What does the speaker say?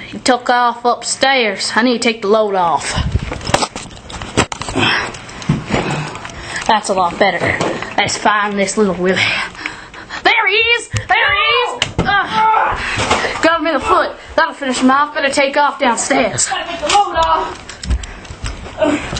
he took off upstairs. I need to take the load off. That's a lot better. Let's find this little Willie. There he is! There he is! Got him in the foot. That'll finish him off. Better take off downstairs. Gotta get the load off.